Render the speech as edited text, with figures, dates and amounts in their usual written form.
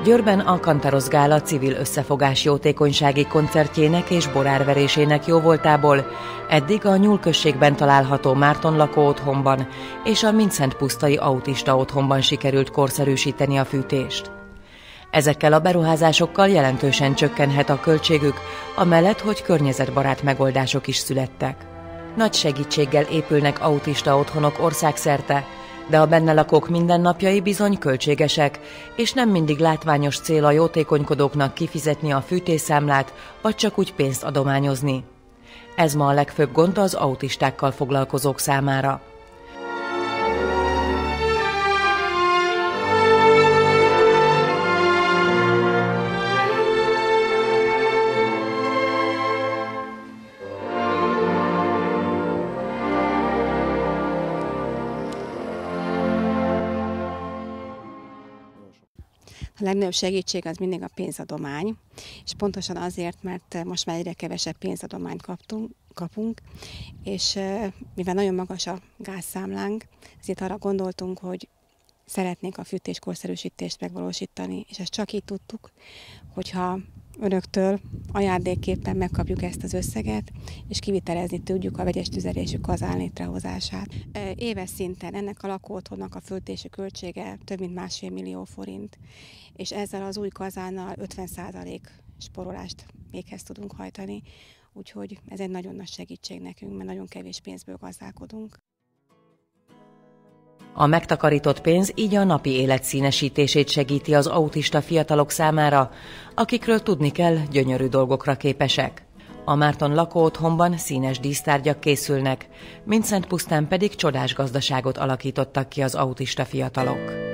Győrben a Kantarosz Gála civil összefogás jótékonysági koncertjének és borárverésének jóvoltából eddig a Nyúl községben található Márton lakóotthonban és a Mindszentpusztai autista otthonban sikerült korszerűsíteni a fűtést. Ezekkel a beruházásokkal jelentősen csökkenhet a költségük, amellett, hogy környezetbarát megoldások is születtek. Nagy segítséggel épülnek autista otthonok országszerte, de a benne lakók mindennapjai bizony költségesek, és nem mindig látványos cél a jótékonykodóknak kifizetni a fűtésszámlát, vagy csak úgy pénzt adományozni. Ez ma a legfőbb gond az autistákkal foglalkozók számára. A legnagyobb segítség az mindig a pénzadomány, és pontosan azért, mert most már egyre kevesebb pénzadományt kapunk, és mivel nagyon magas a gázszámlánk, ezért arra gondoltunk, hogy szeretnénk a fűtéskorszerűsítést megvalósítani, és ezt csak így tudtuk, hogyha önöktől ajándékképpen megkapjuk ezt az összeget, és kivitelezni tudjuk a vegyes tüzelésű kazán létrehozását. Éves szinten ennek a lakóotthonnak a fűtési költsége több mint 1,5 millió forint, és ezzel az új kazánnal 50% sporolást véghez tudunk hajtani, úgyhogy ez egy nagyon nagy segítség nekünk, mert nagyon kevés pénzből gazdálkodunk. A megtakarított pénz így a napi élet színesítését segíti az autista fiatalok számára, akikről tudni kell, gyönyörű dolgokra képesek. A Márton lakóotthonban színes dísztárgyak készülnek, Mindszentpusztán pedig csodás gazdaságot alakítottak ki az autista fiatalok.